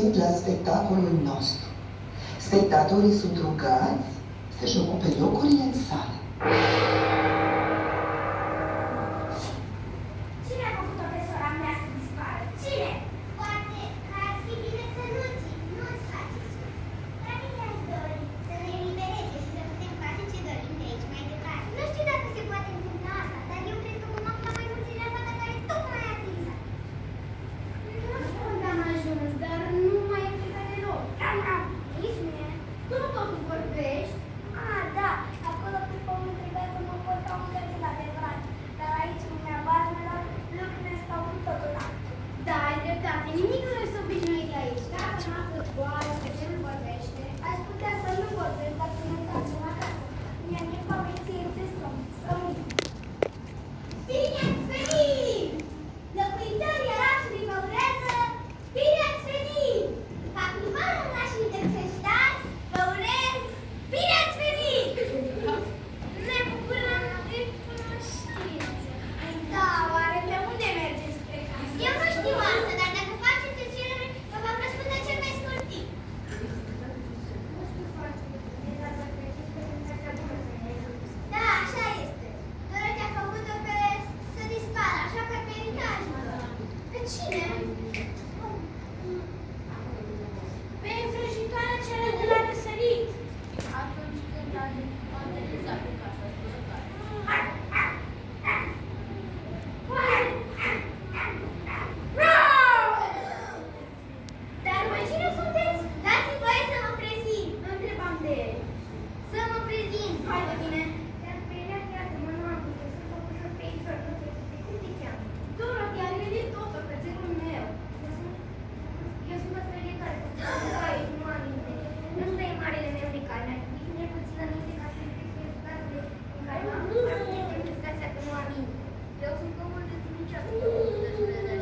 prezent la spectacolul nostru. Spectatorii sunt rugați să-și ocupe locurile în sală. Cine a făcut-o pe sora mea să dispară? Cine? Poate că ar fi bine să nu-ți faceți. Dar mi-aș dori să ne elibereze și să putem face ce dorim de aici mai departe. Nu știu dacă se poate întâmpla asta, dar eu cred că vom afla mai multe la fata care tocmai a aterizat. Nu știu unde am ajuns, dar nu mai e frică deloc. Nici mie. Tu nu tot vorbești? Da, acolo pe pământ trebuia să mă pot ca un cățel adevărat. Dar aici, în lumea bazmelor, lucrurile stau cu totul altfel. Da, ai dreptate. Nimic nu este obișnuit aici. Dacă noastră zboară, cățelul vorbește. Aș putea să nu vorbesc, dar să ne întoarcem acasă. Mi-e foame ție de strămâni. Bine ați venit! Locuitorii orașului vă urează bine ați venit! Ca primarul orașului de Creștați, vă urez bine ați venit! Ne bucurăm de cunoștință. Da, oare pe unde mergeți spre casă? Eu nu știu asta, dar dacă faceți o cerere, vă vom răspunde cel mai scurt timp. Nu știu foarte bine, dar dacă ești pe cea bună să ne ajuți. Da, așa este. Dorotea a făcut-o pe să dispară, așa că pe etajul. Pe cine? Pe vrăjitoarea cea de la răsărit. Atunci când a aterizat pe casa spălătoare. Dar voi cine sunteți? Dați-mi voie să mă prezint. Întrebam de el. Să mă prezint. Hai de tine. Dar pe ea chiar mă nu am putut să fac să pe izor. Nu te știi cum te cheamă. Dorothy, ai venit totul, cățelul meu. Eu sunt sperietoare. Nu am minte. Nu stai în marele meu de care mi-ar fi bine puțin aminte ca să fie fiecare în care m-am pus ca să nu am minte. Eu sunt comod de niciodată.